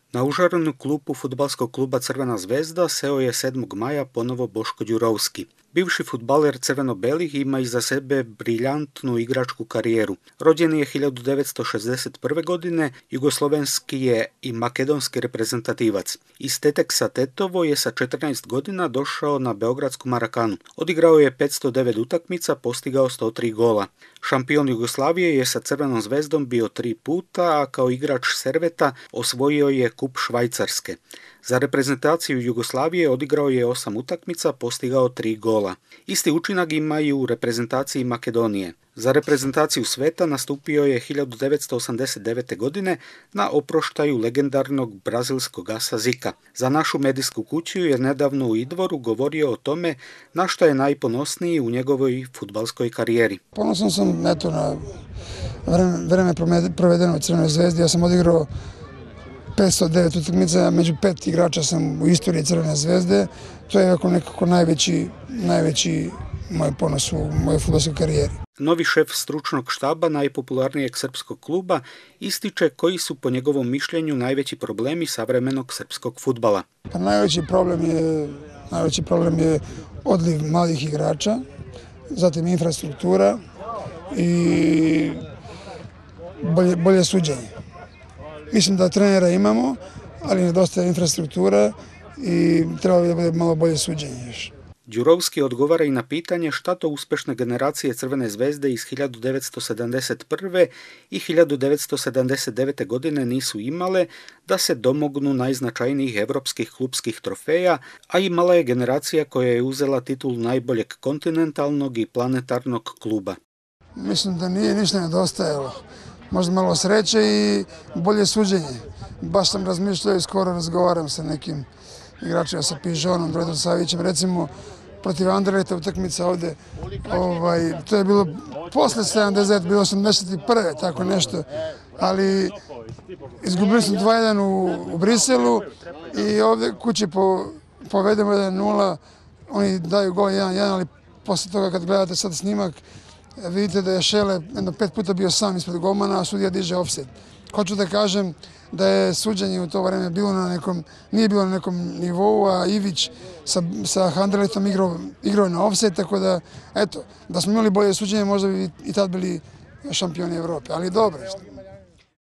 Na užarenu klupu fudbalskog kluba Crvena zvezda seo je 7. maja ponovo Boško Đurovski. Bivši fudbaler crveno-belih ima iza sebe briljantnu igračku karijeru. Rođen je 1961. godine, jugoslovenski je i makedonski reprezentativac. Iz Teteksa Tetovo je sa 14 godina došao na beogradsku Marakanu. Odigrao je 509 utakmica, postigao 103 gola. Šampion Jugoslavije je sa Crvenom zvezdom bio 3 puta, a kao igrač Serveta osvojio je kup Švajcarske. Za reprezentaciju Jugoslavije odigrao je 8 utakmica, postigao 3 gola. Isti učinak ima i u reprezentaciji Makedonije. Za reprezentaciju sveta nastupio je 1989. godine na oproštaju legendarnog brazilskog asa Zika. Za našu medijsku kuću je nedavno u Idvoru govorio o tome na što je najponosniji u njegovoj fudbalskoj karijeri. Ponosan sam na vreme provedeno u Crvenoj zvezdi. Ja sam odigrao 509 utakmica, među 5 igrača sam u istoriji Crvene zvezde. To je nekako najveći moj ponos u mojoj fudbalskoj karijeri. Novi šef stručnog štaba najpopularnijeg srpskog kluba ističe koji su po njegovom mišljenju najveći problemi savremenog srpskog fudbala. Najveći problem je odliv mladih igrača, zatim infrastruktura i bolje suđenje. Mislim da trenera imamo, ali nedostaje infrastruktura i trebalo bi da bude malo bolje suđenje još. Đurovski odgovara i na pitanje šta to uspešne generacije Crvene zvezde iz 1971. i 1979. godine nisu imale da se domognu najznačajnijih evropskih klupskih trofeja, a imala je generacija koja je uzela titul najboljeg kontinentalnog i planetarnog kluba. Mislim da nije ništa nedostajalo. Možda malo sreće i bolje suđenje. Baš sam razmišljao i skoro razgovaram sa nekim igračima, sa Pižonom, Dredom Savićem, recimo protiv Anderleta utakmica ovde. To je bilo posle 79, bilo 81. tako nešto, ali izgubili smo 2-1 u Briselu i ovde kući povedemo 1-0, oni daju gol 1-1, ali posle toga kad gledate sad snimak, vidite da je Šele 5 puta bio sam ispred golmana, a sudija diže ofsajd. Hoću da kažem da je suđenje u to vreme nije bilo na nekom nivou, a Ivić sa Anderletom igrao na ofsajd, tako da, eto, da smo imali bolje suđenje, možda bi i tad bili šampioni Evrope, ali dobro.